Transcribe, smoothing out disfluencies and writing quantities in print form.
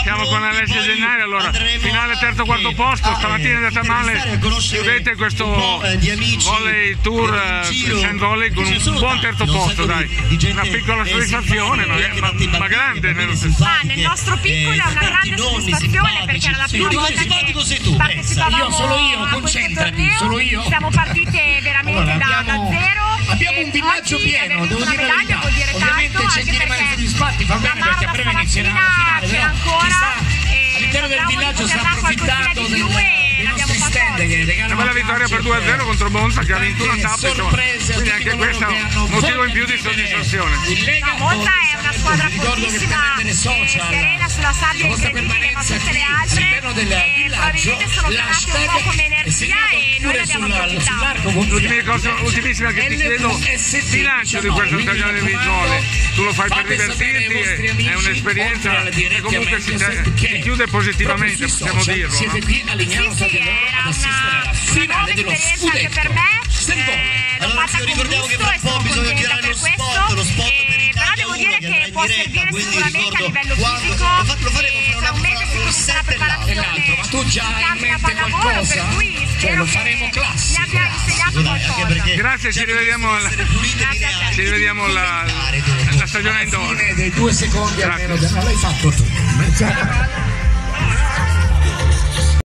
Siamo con Alessia Gennari, allora finale terzo quarto posto, stamattina è andata male, chiudete questo volley tour volley con un buon terzo posto, dai, una piccola soddisfazione, ma grande nello stesso. Nel nostro piccolo è una grande soddisfazione perché era la prima volta che partecipavamo a questo torneo, siamo partite veramente da zero. Abbiamo un villaggio pieno, devo dire la verità. Ovviamente c'è chi rimane soddisfatti, va bene perché a breve inizierà la finale, però all'interno del villaggio sta approfittando dei nostri stand che regalano una bella vittoria per 2-0 contro Monza che ha vinto una tappa, quindi anche questo è un motivo in più di soddisfazione. Monza è una squadra fortissima, serena sulla sabbia, incredibile, ma tutte le altre probabilmente sono calate un po' come energia e noi ne abbiamo approfittato. Ultimissima che ti chiedo, bilancio di questa stagione visuale, tu lo fai per divertirti, è un'esperienza che comunque si chiude positivamente, possiamo dirlo, siete qui a Lignano Stadio ad assistere alla finale dello scudetto. Per me l'ho fatta con gusto e sono contenta per questo, però devo dire che può servire sicuramente a livello fisico, tra un mese si comincia la preparazione, ma tu già hai in mente qualcosa? Per cui cioè lo faremo classico. Mi abbia insegnato qualcosa. Grazie, ci rivediamo la stagione indoor. Dei 2 secondi almeno, l'hai fatto tu.